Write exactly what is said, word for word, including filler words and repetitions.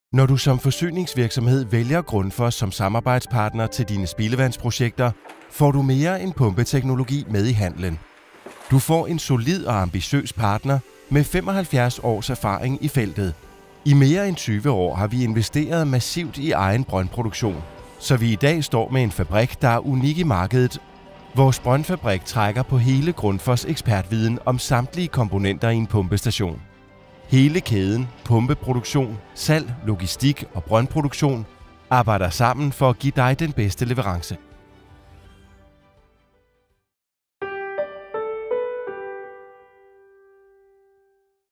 Når du som forsyningsvirksomhed vælger Grundfos som samarbejdspartner til dine spildevandsprojekter, får du mere end pumpeteknologi med i handlen. Du får en solid og ambitiøs partner med femoghalvfjerds års erfaring i feltet. I mere end tyve år har vi investeret massivt i egen brøndproduktion, så vi i dag står med en fabrik, der er unik i markedet. Vores brøndfabrik trækker på hele Grundfos ekspertviden om samtlige komponenter i en pumpestation. Hele kæden, pumpeproduktion, salg, logistik og brøndproduktion, arbejder sammen for at give dig den bedste leverance.